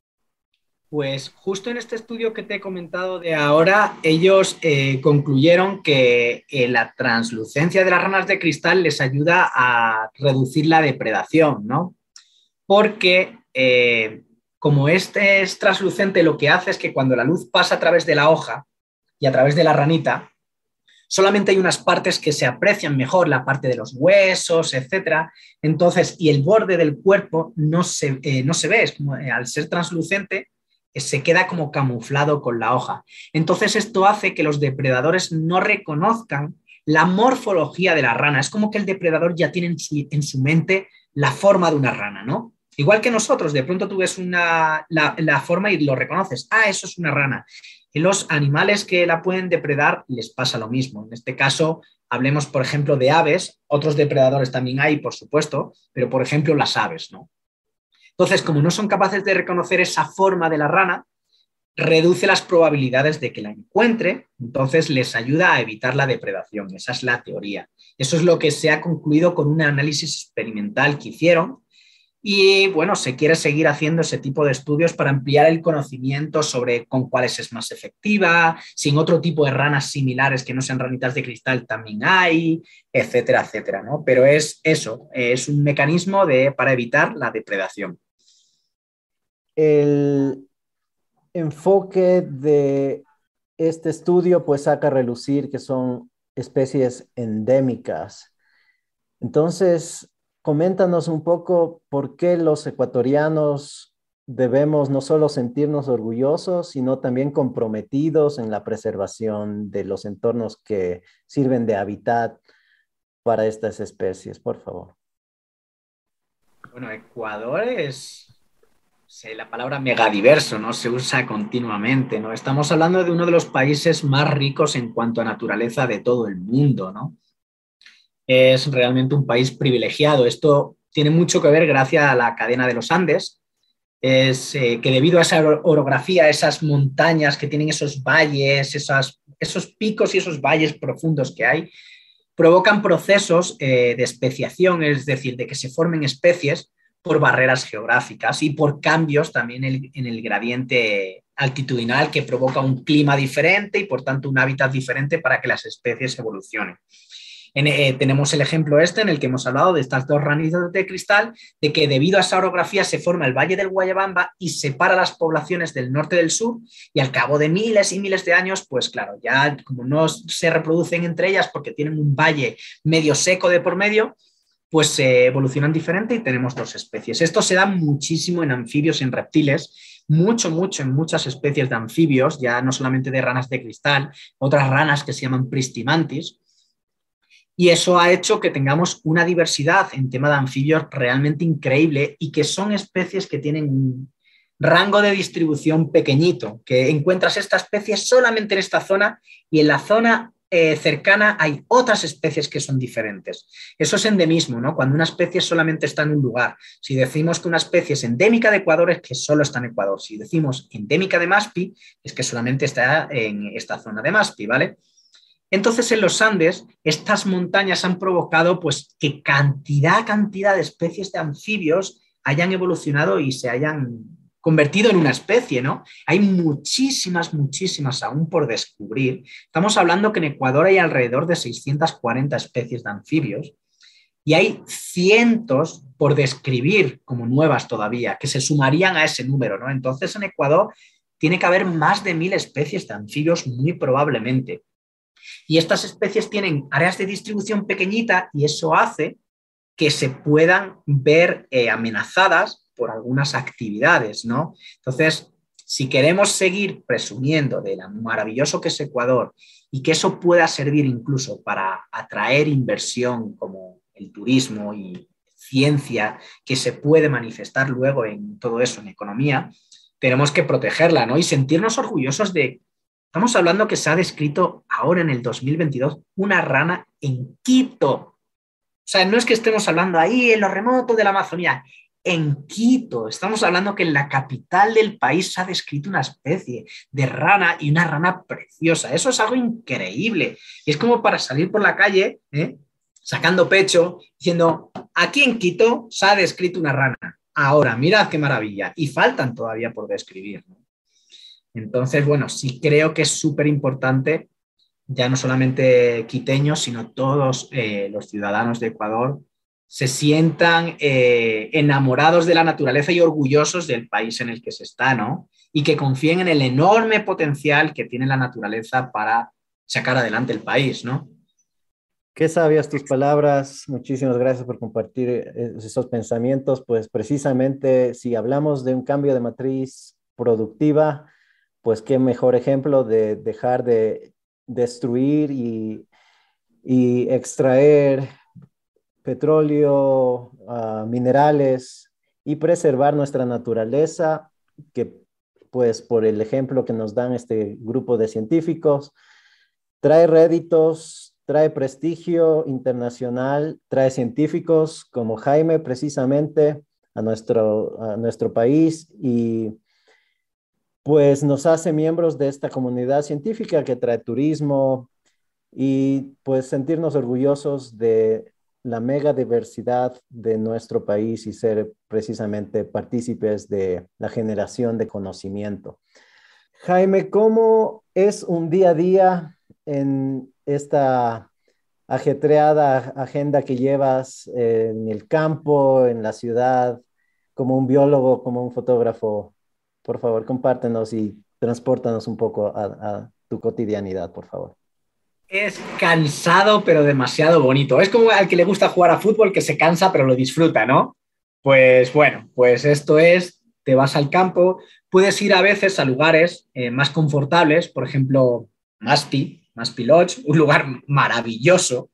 Pues justo en este estudio que te he comentado de ahora, ellos concluyeron que la translucencia de las ranas de cristal les ayuda a reducir la depredación, ¿no? Porque como este es translucente, lo que hace es que cuando la luz pasa a través de la hoja y a través de la ranita, solamente hay unas partes que se aprecian mejor, la parte de los huesos, etcétera. Entonces, y el borde del cuerpo no se ve, es como, al ser translucente, se queda como camuflado con la hoja. Entonces esto hace que los depredadores no reconozcan la morfología de la rana. Es como que el depredador ya tiene en su mente la forma de una rana, ¿no? Igual que nosotros, de pronto tú ves la forma y lo reconoces. Ah, eso es una rana. En los animales que la pueden depredar les pasa lo mismo. En este caso, hablemos, por ejemplo, de aves. Otros depredadores también hay, por supuesto, pero, por ejemplo, las aves, ¿no? Entonces, como no son capaces de reconocer esa forma de la rana, reduce las probabilidades de que la encuentre, entonces les ayuda a evitar la depredación. Esa es la teoría. Eso es lo que se ha concluido con un análisis experimental que hicieron y, bueno, se quiere seguir haciendo ese tipo de estudios para ampliar el conocimiento sobre con cuáles es más efectiva, si en otro tipo de ranas similares que no sean ranitas de cristal también hay, etcétera, etcétera, ¿no? Pero es eso, es un mecanismo para evitar la depredación. El enfoque de este estudio pues saca a relucir que son especies endémicas. Entonces, coméntanos un poco por qué los ecuatorianos debemos no solo sentirnos orgullosos, sino también comprometidos en la preservación de los entornos que sirven de hábitat para estas especies, por favor. Bueno, Ecuador la palabra megadiverso, ¿no? Se usa continuamente, ¿no? Estamos hablando de uno de los países más ricos en cuanto a naturaleza de todo el mundo, ¿no? Es realmente un país privilegiado. Esto tiene mucho que ver gracias a la cadena de los Andes, que debido a esa orografía, esas montañas que tienen esos valles, esos picos y esos valles profundos que hay, provocan procesos de especiación, es decir, de que se formen especies por barreras geográficas y por cambios también en el gradiente altitudinal que provoca un clima diferente y por tanto un hábitat diferente para que las especies evolucionen. Tenemos el ejemplo en el que hemos hablado de estas dos ranitas de cristal, de que debido a esa orografía se forma el Valle del Guayabamba y separa las poblaciones del norte del sur, y al cabo de miles y miles de años, pues claro, ya como no se reproducen entre ellas porque tienen un valle medio seco de por medio, pues se evolucionan diferente y tenemos dos especies. Esto se da muchísimo en anfibios y en reptiles, mucho en muchas especies de anfibios, ya no solamente de ranas de cristal, otras ranas que se llaman Pristimantis. Y eso ha hecho que tengamos una diversidad en tema de anfibios realmente increíble y que son especies que tienen un rango de distribución pequeñito, que encuentras esta especie solamente en esta zona y en la zona cercana hay otras especies que son diferentes. Eso es endemismo, ¿no? Cuando una especie solamente está en un lugar. Si decimos que una especie es endémica de Ecuador, es que solo está en Ecuador. Si decimos endémica de Maspi, es que solamente está en esta zona de Maspi, ¿vale? Entonces, en los Andes, estas montañas han provocado pues, que cantidad de especies de anfibios hayan evolucionado y se hayan convertido en una especie, ¿no? Hay muchísimas aún por descubrir. Estamos hablando que en Ecuador hay alrededor de 640 especies de anfibios y hay cientos por describir como nuevas todavía, que se sumarían a ese número, ¿no? Entonces, en Ecuador tiene que haber más de 1000 especies de anfibios muy probablemente. Y estas especies tienen áreas de distribución pequeñita y eso hace que se puedan ver amenazadas por algunas actividades, ¿no? Entonces, si queremos seguir presumiendo de lo maravilloso que es Ecuador y que eso pueda servir incluso para atraer inversión como el turismo y ciencia que se puede manifestar luego en todo eso, en economía, tenemos que protegerla, ¿no? Y sentirnos orgullosos de... Estamos hablando que se ha descrito ahora en el 2022 una rana en Quito. O sea, no es que estemos hablando ahí en lo remoto de la Amazonía, en Quito. Estamos hablando que en la capital del país se ha descrito una especie de rana y una rana preciosa. Eso es algo increíble. Y es como para salir por la calle, sacando pecho, diciendo, aquí en Quito se ha descrito una rana. Ahora, mirad qué maravilla. Y faltan todavía por describir, ¿no? Entonces, bueno, sí creo que es súper importante, ya no solamente quiteños, sino todos los ciudadanos de Ecuador se sientan enamorados de la naturaleza y orgullosos del país en el que se está, ¿no? Y que confíen en el enorme potencial que tiene la naturaleza para sacar adelante el país, ¿no? Qué sabias tus palabras, muchísimas gracias por compartir esos pensamientos, pues precisamente si hablamos de un cambio de matriz productiva, pues qué mejor ejemplo de dejar de destruir y extraer petróleo, minerales y preservar nuestra naturaleza, que pues por el ejemplo que nos dan este grupo de científicos, trae réditos, trae prestigio internacional, trae científicos como Jaime precisamente a nuestro país y pues nos hace miembros de esta comunidad científica que trae turismo y pues sentirnos orgullosos de la mega diversidad de nuestro país y ser precisamente partícipes de la generación de conocimiento. Jaime, ¿cómo es un día a día en esta ajetreada agenda que llevas en el campo, en la ciudad, como un biólogo, como un fotógrafo? Por favor, compártenos y transpórtanos un poco a tu cotidianidad, por favor. Es cansado, pero demasiado bonito. Es como al que le gusta jugar a fútbol, que se cansa, pero lo disfruta, ¿no? Pues bueno, pues esto es, te vas al campo, puedes ir a veces a lugares más confortables, por ejemplo, Maspi Lodge, un lugar maravilloso.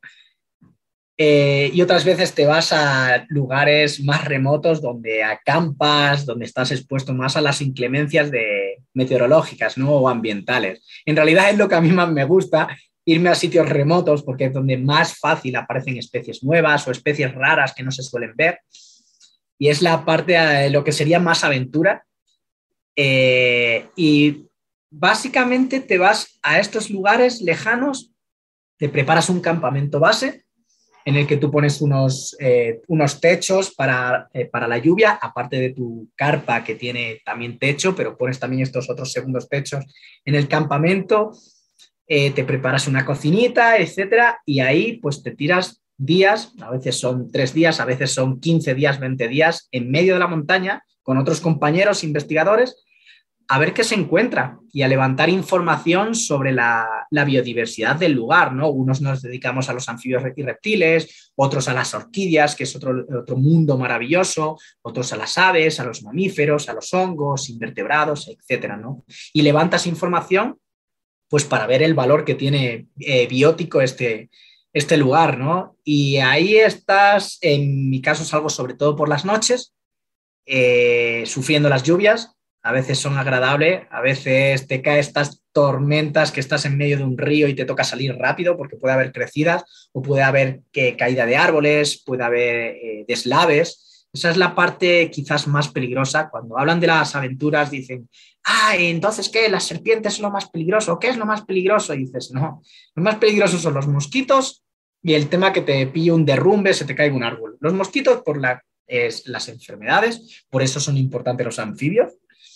Y otras veces te vas a lugares más remotos donde acampas, donde estás expuesto más a las inclemencias meteorológicas, ¿no? O ambientales. En realidad es lo que a mí más me gusta, irme a sitios remotos porque es donde más fácil aparecen especies nuevas o especies raras que no se suelen ver. Y es la parte de lo que sería más aventura. Y básicamente te vas a estos lugares lejanos, te preparas un campamento base en el que tú pones unos techos para la lluvia, aparte de tu carpa que tiene también techo, pero pones también estos otros segundos techos en el campamento, te preparas una cocinita, etcétera, y ahí pues te tiras días, a veces son 3 días, a veces son 15 días, 20 días, en medio de la montaña con otros compañeros investigadores, a ver qué se encuentra y a levantar información sobre la biodiversidad del lugar, ¿no? Unos nos dedicamos a los anfibios y reptiles, otros a las orquídeas, que es otro mundo maravilloso, otros a las aves, a los mamíferos, a los hongos, invertebrados, etcétera, ¿no? Y levantas información pues para ver el valor que tiene biótico este lugar, ¿no? Y ahí estás, en mi caso salgo sobre todo por las noches, sufriendo las lluvias. A veces son agradables, a veces te caen estas tormentas que estás en medio de un río y te toca salir rápido porque puede haber crecidas o puede haber caída de árboles, puede haber deslaves. Esa es la parte quizás más peligrosa. Cuando hablan de las aventuras dicen, entonces, ¿qué? ¿Las serpientes son lo más peligroso? ¿Qué es lo más peligroso? Y dices, no, lo más peligroso son los mosquitos y el tema que te pille un derrumbe, se te caiga un árbol. Los mosquitos por las enfermedades, por eso son importantes los anfibios.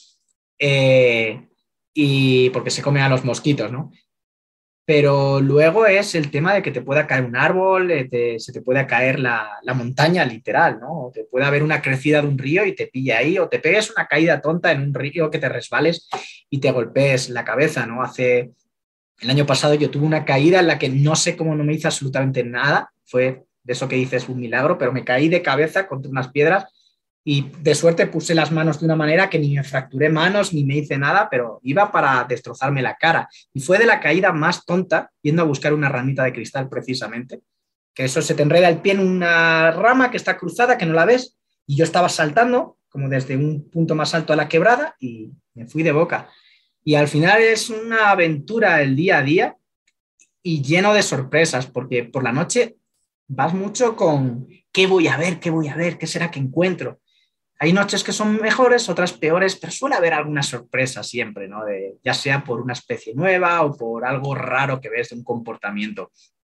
Y porque se comen a los mosquitos, ¿no? Pero luego es el tema de que te pueda caer un árbol, se te pueda caer la montaña literal, ¿no? O te puede haber una crecida de un río y te pilla ahí, o te pegues una caída tonta en un río que te resbales y te golpees la cabeza, ¿no? El año pasado yo tuve una caída en la que no sé cómo no me hice absolutamente nada, fue de eso que dices un milagro, pero me caí de cabeza contra unas piedras y de suerte puse las manos de una manera que ni me fracturé manos ni me hice nada, pero iba para destrozarme la cara. Y fue de la caída más tonta, yendo a buscar una ranita de cristal precisamente, que eso se te enreda el pie en una rama que está cruzada, que no la ves, y yo estaba saltando como desde un punto más alto a la quebrada y me fui de boca. Y al final es una aventura el día a día y lleno de sorpresas, porque por la noche vas mucho con ¿qué voy a ver? ¿Qué voy a ver? ¿Qué será que encuentro? Hay noches que son mejores, otras peores, pero suele haber alguna sorpresa siempre, ¿no? Ya sea por una especie nueva o por algo raro que ves de un comportamiento.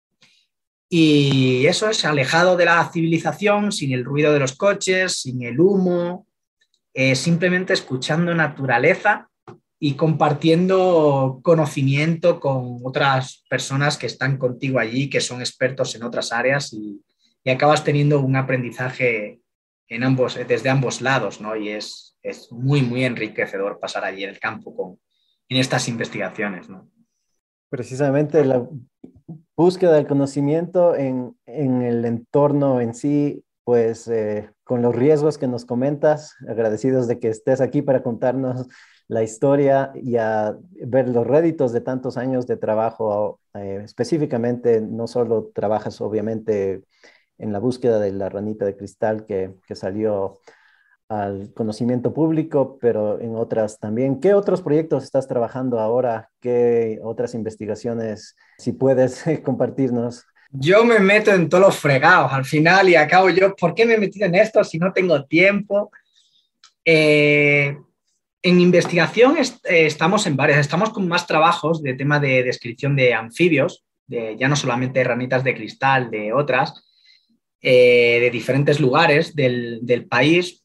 Y eso es alejado de la civilización, sin el ruido de los coches, sin el humo, simplemente escuchando naturaleza y compartiendo conocimiento con otras personas que están contigo allí, que son expertos en otras áreas y acabas teniendo un aprendizaje desde ambos lados, ¿no? Y es muy, muy enriquecedor pasar allí en el campo en estas investigaciones, ¿no? Precisamente la búsqueda del conocimiento en el entorno en sí, pues con los riesgos que nos comentas, agradecidos de que estés aquí para contarnos la historia y a ver los réditos de tantos años de trabajo. Específicamente, no solo trabajas obviamente en la búsqueda de la ranita de cristal que salió al conocimiento público, pero en otras también. ¿Qué otros proyectos estás trabajando ahora? ¿Qué otras investigaciones, si puedes compartirnos? Yo me meto en todos los fregados al final y acabo yo, ¿por qué me he metido en esto si no tengo tiempo? En investigación estamos en varias, estamos con más trabajos de tema de descripción de anfibios, ya no solamente ranitas de cristal, de otras, de diferentes lugares del país.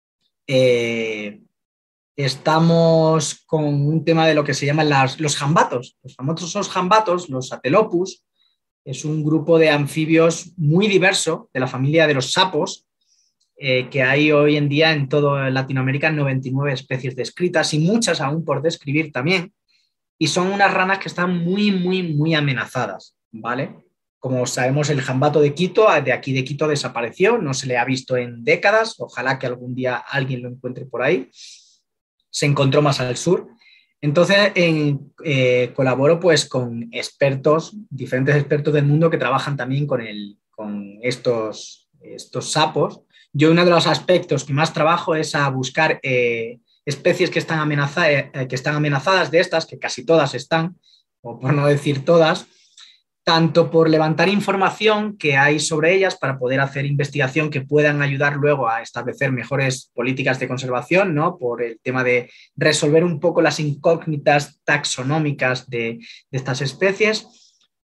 Estamos con un tema de lo que se llaman los jambatos, los famosos jambatos, los atelopus. Es un grupo de anfibios muy diverso de la familia de los sapos, que hay hoy en día en toda Latinoamérica 99 especies descritas y muchas aún por describir también. Y son unas ranas que están muy, muy, muy amenazadas, ¿vale? Como sabemos, el jambato de Quito, de aquí de Quito, desapareció, no se le ha visto en décadas, ojalá que algún día alguien lo encuentre por ahí. Se encontró más al sur. Entonces, colaboro pues con expertos, diferentes expertos del mundo que trabajan también con estos sapos. Yo uno de los aspectos que más trabajo es a buscar especies que están amenazadas de estas, que casi todas están, o por no decir todas, tanto por levantar información que hay sobre ellas para poder hacer investigación que puedan ayudar luego a establecer mejores políticas de conservación, ¿no? Por el tema de resolver un poco las incógnitas taxonómicas de estas especies,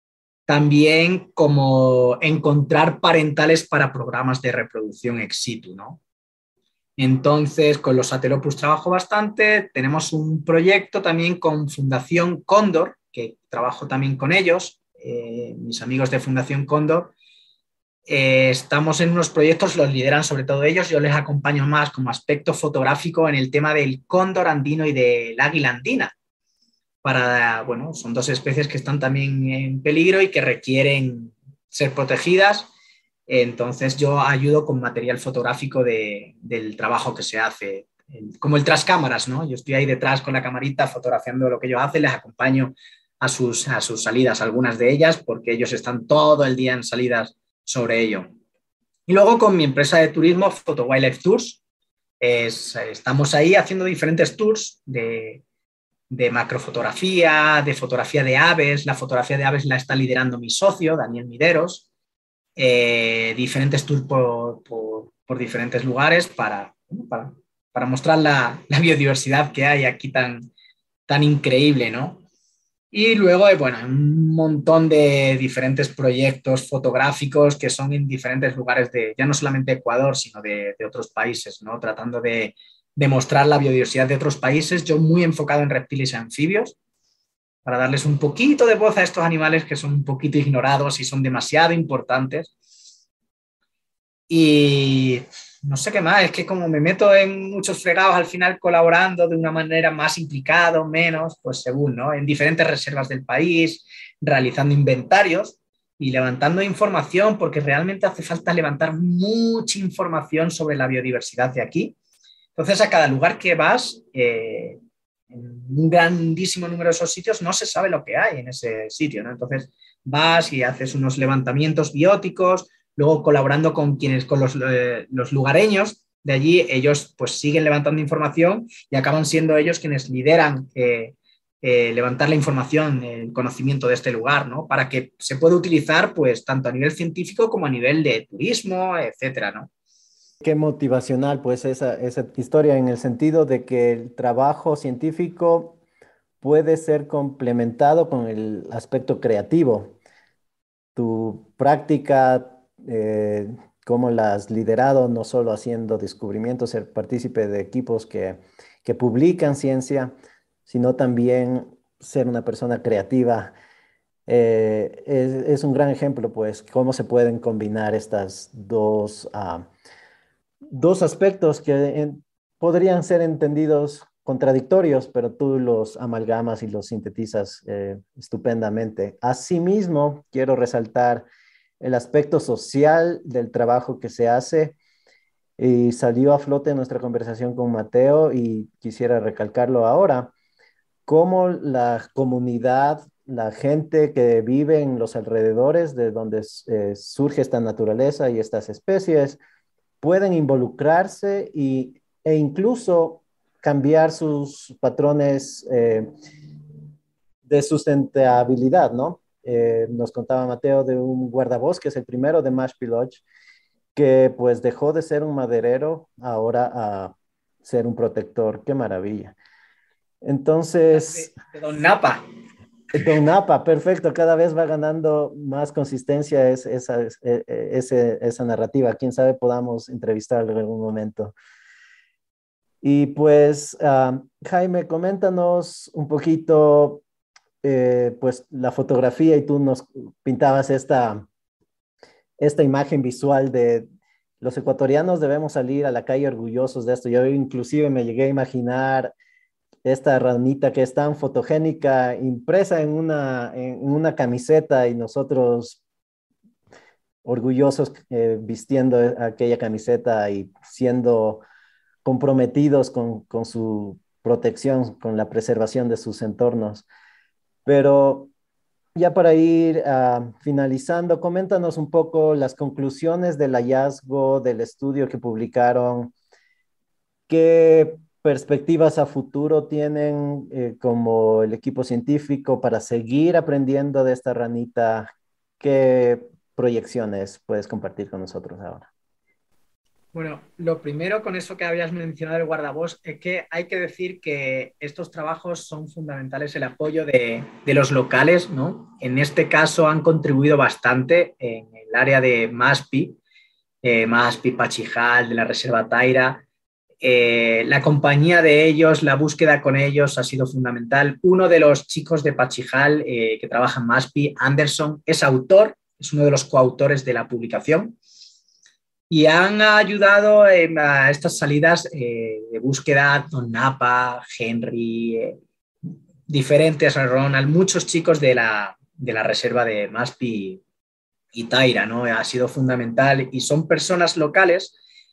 también como encontrar parentales para programas de reproducción ex situ, ¿no? Entonces, con los Satelopus trabajo bastante. Tenemos un proyecto también con Fundación Cóndor, que trabajo también con ellos, mis amigos de Fundación Cóndor. Estamos en unos proyectos, los lideran sobre todo ellos, yo les acompaño más como aspecto fotográfico en el tema del cóndor andino y del águila andina. Bueno, son dos especies que están también en peligro y que requieren ser protegidas. Entonces yo ayudo con material fotográfico del trabajo que se hace, como el tras cámaras, ¿no? Yo estoy ahí detrás con la camarita fotografiando lo que ellos hacen, les acompaño a sus salidas, algunas de ellas, porque ellos están todo el día en salidas sobre ello. Y luego con mi empresa de turismo, Photo Wildlife Tours, estamos ahí haciendo diferentes tours de macrofotografía, de fotografía de aves. La fotografía de aves la está liderando mi socio, Daniel Mideros. Diferentes tours por diferentes lugares para mostrar la biodiversidad que hay aquí tan increíble, ¿no? Y luego, bueno, un montón de diferentes proyectos fotográficos que son en diferentes lugares ya no solamente de Ecuador, sino de otros países, ¿no? Tratando de mostrar la biodiversidad de otros países, yo muy enfocado en reptiles y anfibios, para darles un poquito de voz a estos animales que son un poquito ignorados y son demasiado importantes. Y no sé qué más, es que como me meto en muchos fregados al final colaborando de una manera más implicada o menos, pues según, ¿no? En diferentes reservas del país, realizando inventarios y levantando información, porque realmente hace falta levantar mucha información sobre la biodiversidad de aquí. Entonces, a cada lugar que vas, en un grandísimo número de esos sitios, no se sabe lo que hay en ese sitio, ¿no? Entonces, vas y haces unos levantamientos bióticos, luego colaborando con los lugareños de allí, ellos pues siguen levantando información y acaban siendo ellos quienes lideran levantar la información, el conocimiento de este lugar, ¿no? Para que se pueda utilizar pues tanto a nivel científico como a nivel de turismo, etcétera, ¿no? Qué motivacional, pues, esa historia en el sentido de que el trabajo científico puede ser complementado con el aspecto creativo. Tu práctica, cómo la has liderado, no solo haciendo descubrimientos, ser partícipe de equipos que publican ciencia, sino también ser una persona creativa. Es un gran ejemplo, pues, cómo se pueden combinar estas dos aspectos que podrían ser entendidos contradictorios, pero tú los amalgamas y los sintetizas estupendamente. Asimismo, quiero resaltar el aspecto social del trabajo que se hace y salió a flote en nuestra conversación con Mateo y quisiera recalcarlo ahora, cómo la comunidad, la gente que vive en los alrededores de donde surge esta naturaleza y estas especies, pueden involucrarse e incluso cambiar sus patrones de sustentabilidad, ¿no? Nos contaba Mateo de un guardabosques, el primero de Mashpee Lodge, que pues dejó de ser un maderero ahora a ser un protector. ¡Qué maravilla! Entonces, De Don Napa. Don Napa, perfecto, cada vez va ganando más consistencia esa narrativa. Quién sabe, podamos entrevistarlo en algún momento. Y pues, Jaime, coméntanos un poquito, pues, la fotografía y tú nos pintabas esta imagen visual de los ecuatorianos debemos salir a la calle orgullosos de esto. Yo inclusive me llegué a imaginar esta ranita que es tan fotogénica, impresa en una camiseta y nosotros orgullosos vistiendo aquella camiseta y siendo comprometidos con su protección, con la preservación de sus entornos. Pero ya para ir finalizando, coméntanos un poco las conclusiones del hallazgo del estudio que publicaron. ¿Qué perspectivas a futuro tienen como el equipo científico para seguir aprendiendo de esta ranita? ¿Qué proyecciones puedes compartir con nosotros ahora? Bueno, lo primero con eso que habías mencionado del guardabosques es que hay que decir que estos trabajos son fundamentales el apoyo de los locales, ¿no? En este caso han contribuido bastante en el área de Maspi, Maspi, Pachijal, de la Reserva Taira. La compañía de ellos, la búsqueda con ellos ha sido fundamental. Uno de los chicos de Pachijal que trabaja en Maspi, Anderson, es autor, es uno de los coautores de la publicación y han ayudado a estas salidas de búsqueda, Don Napa, Henry, diferentes, Ronald, muchos chicos de la reserva de Maspi y Taira, ¿no? Ha sido fundamental y son personas locales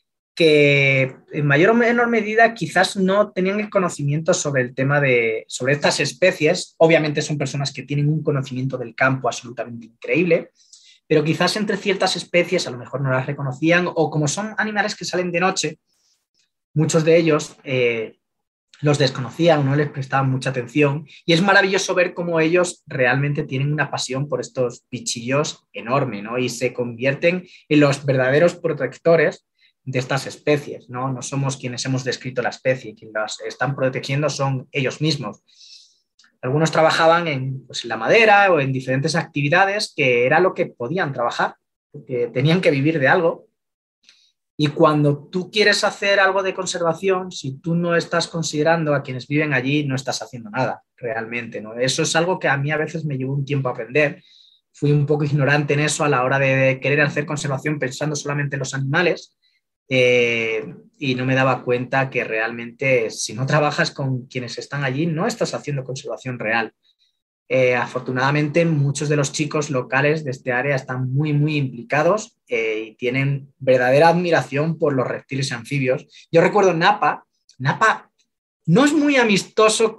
que en mayor o menor medida quizás no tenían el conocimiento sobre el tema sobre estas especies. Obviamente son personas que tienen un conocimiento del campo absolutamente increíble, pero quizás entre ciertas especies a lo mejor no las reconocían o como son animales que salen de noche, muchos de ellos los desconocían, no les prestaban mucha atención y es maravilloso ver cómo ellos realmente tienen una pasión por estos bichillos enorme, ¿no? Y se convierten en los verdaderos protectores de estas especies, ¿no? No somos quienes hemos descrito la especie, quienes las están protegiendo son ellos mismos. Algunos trabajaban pues, en la madera o en diferentes actividades que era lo que podían trabajar, porque tenían que vivir de algo. Y cuando tú quieres hacer algo de conservación, si tú no estás considerando a quienes viven allí, no estás haciendo nada realmente, ¿no? Eso es algo que a mí a veces me llevó un tiempo a aprender. Fui un poco ignorante en eso a la hora de querer hacer conservación pensando solamente en los animales y no me daba cuenta que realmente si no trabajas con quienes están allí, no estás haciendo conservación real. Afortunadamente, muchos de los chicos locales de este área están muy, muy implicados y tienen verdadera admiración por los reptiles y anfibios. Yo recuerdo Napa no es muy amistoso,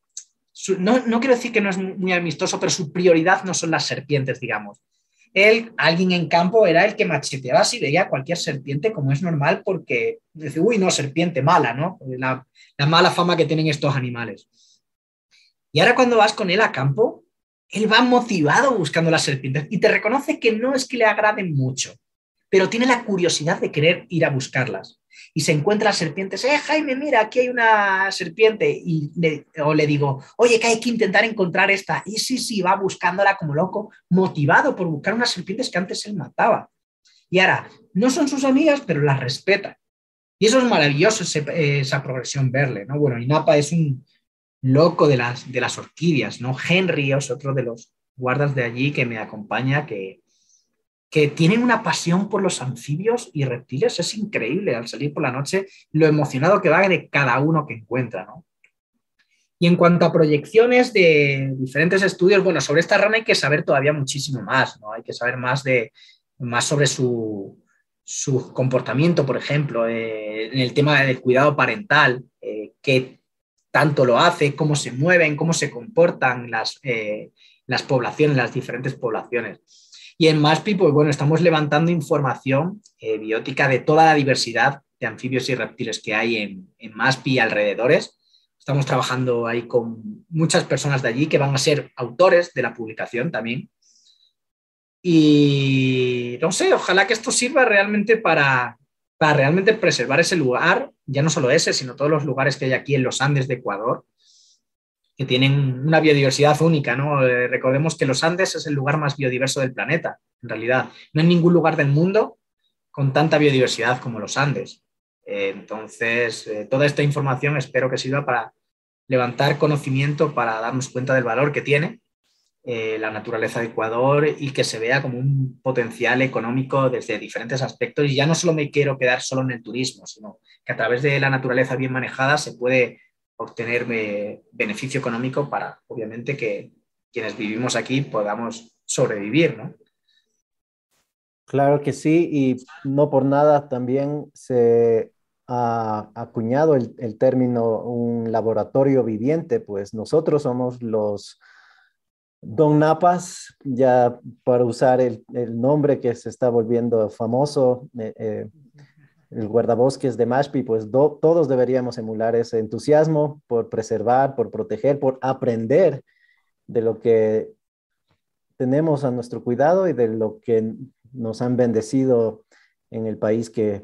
no quiero decir que no es muy amistoso, pero su prioridad no son las serpientes, digamos. Él, alguien en campo, era el que macheteaba si veía cualquier serpiente, como es normal, porque dice, uy, no, serpiente mala, ¿no? La mala fama que tienen estos animales. Y ahora cuando vas con él a campo, él va motivado buscando las serpientes y te reconoce que no es que le agraden mucho, pero tiene la curiosidad de querer ir a buscarlas. Y se encuentra las serpientes, Jaime, mira, aquí hay una serpiente. O le digo, oye, que hay que intentar encontrar esta. Y sí, va buscándola como loco, motivado por buscar unas serpientes que antes él mataba. Y ahora, no son sus amigas, pero las respeta. Y eso es maravilloso, esa progresión verle, ¿no? Bueno, y Napa es un loco de las orquídeas, ¿no? Henry es otro de los guardas de allí que me acompaña, que tienen una pasión por los anfibios y reptiles. Es increíble al salir por la noche lo emocionado que va de cada uno que encuentra, ¿no? Y en cuanto a proyecciones de diferentes estudios, bueno, sobre esta rana hay que saber todavía muchísimo más, ¿no? Hay que saber más sobre su comportamiento, por ejemplo, en el tema del cuidado parental, qué tanto lo hace, cómo se mueven, cómo se comportan las poblaciones, las diferentes poblaciones. Y en MASPI, pues bueno, estamos levantando información biótica de toda la diversidad de anfibios y reptiles que hay en MASPI y alrededores. Estamos trabajando ahí con muchas personas de allí que van a ser autores de la publicación también. Y no sé, ojalá que esto sirva realmente para realmente preservar ese lugar, ya no solo ese, sino todos los lugares que hay aquí en los Andes de Ecuador, que tienen una biodiversidad única, ¿no? Recordemos que los Andes es el lugar más biodiverso del planeta, en realidad. No hay ningún lugar del mundo con tanta biodiversidad como los Andes. Entonces, toda esta información espero que sirva para levantar conocimiento, para darnos cuenta del valor que tiene la naturaleza de Ecuador y que se vea como un potencial económico desde diferentes aspectos. Y ya no solo me quiero quedar solo en el turismo, sino que a través de la naturaleza bien manejada se puede obtener beneficio económico para, obviamente, que quienes vivimos aquí podamos sobrevivir, ¿no? Claro que sí, y no por nada también se ha acuñado el término un laboratorio viviente, pues nosotros somos los Don Napas, ya para usar el nombre que se está volviendo famoso, el guardabosques de Mashpi, pues todos deberíamos emular ese entusiasmo por preservar, por proteger, por aprender de lo que tenemos a nuestro cuidado y de lo que nos han bendecido en el país que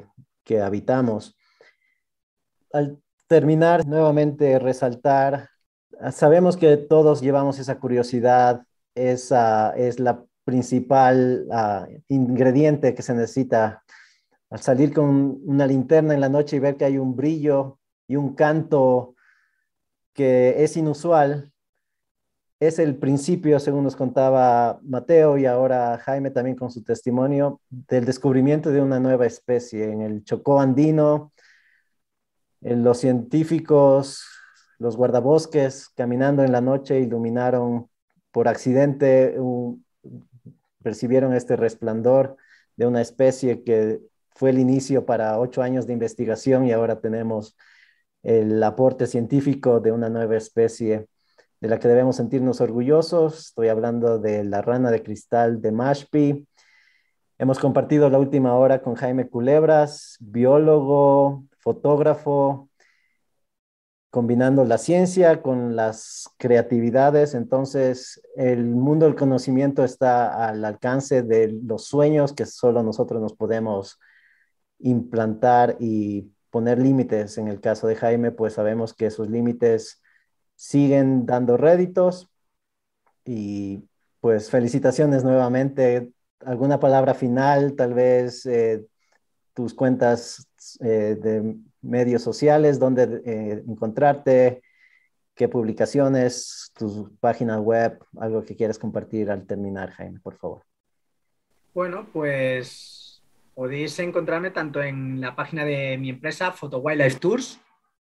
que habitamos. Al terminar, nuevamente resaltar, sabemos que todos llevamos esa curiosidad, esa es la principal ingrediente que se necesita al salir con una linterna en la noche y ver que hay un brillo y un canto que es inusual. Es el principio, según nos contaba Mateo y ahora Jaime también con su testimonio, del descubrimiento de una nueva especie en el Chocó andino. Los científicos, los guardabosques, caminando en la noche, iluminaron por accidente, percibieron este resplandor de una especie que fue el inicio para 8 años de investigación y ahora tenemos el aporte científico de una nueva especie de la que debemos sentirnos orgullosos. Estoy hablando de la rana de cristal de Mashpi. Hemos compartido la última hora con Jaime Culebras, biólogo, fotógrafo, combinando la ciencia con las creatividades. Entonces, el mundo del conocimiento está al alcance de los sueños que solo nosotros nos podemos implantar y poner límites. En el caso de Jaime, pues sabemos que esos límites siguen dando réditos y pues felicitaciones nuevamente. ¿Alguna palabra final? Tal vez tus cuentas de medios sociales, dónde encontrarte, qué publicaciones, tu página web, algo que quieras compartir al terminar, Jaime, por favor. Bueno, pues podéis encontrarme tanto en la página de mi empresa, Photo Wildlife Tours,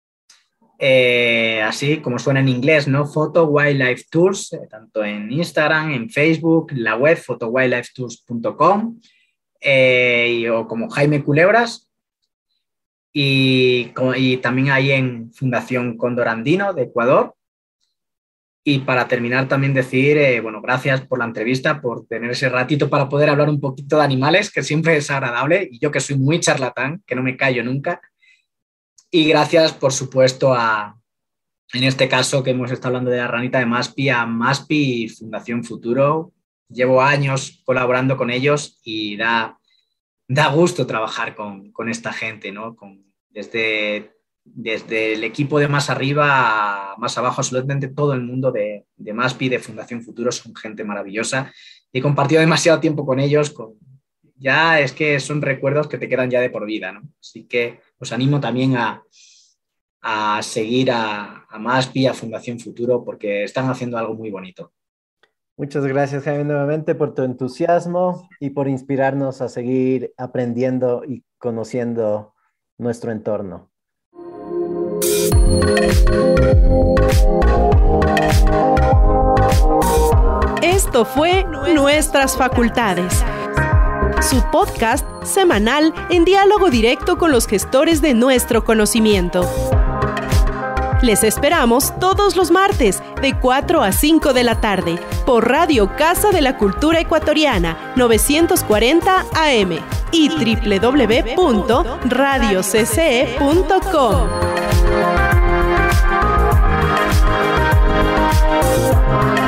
así como suena en inglés, ¿no? Photo Wildlife Tours, tanto en Instagram, en Facebook, la web photowildlifetours.com, o como Jaime Culebras, y también hay en Fundación Cóndor Andino de Ecuador. Y para terminar también decir, bueno, gracias por la entrevista, por tener ese ratito para poder hablar un poquito de animales, que siempre es agradable, y yo que soy muy charlatán, que no me callo nunca. Y gracias, por supuesto, en este caso que hemos estado hablando de la ranita de Mashpi, a Mashpi y Fundación Futuro. Llevo años colaborando con ellos y da gusto trabajar con esta gente, ¿no? Desde el equipo de más arriba a más abajo, absolutamente todo el mundo de Mashpi, de Fundación Futuro, son gente maravillosa. He compartido demasiado tiempo con ellos, ya es que son recuerdos que te quedan ya de por vida, ¿no? Así que os animo también a seguir a Mashpi, a Fundación Futuro, porque están haciendo algo muy bonito. Muchas gracias, Jaime, nuevamente por tu entusiasmo y por inspirarnos a seguir aprendiendo y conociendo nuestro entorno. Esto fue Nuestras Facultades, su podcast semanal en diálogo directo con los gestores de nuestro conocimiento. Les esperamos todos los martes de 4 a 5 de la tarde por Radio Casa de la Cultura Ecuatoriana 940 AM y www.radiocce.com.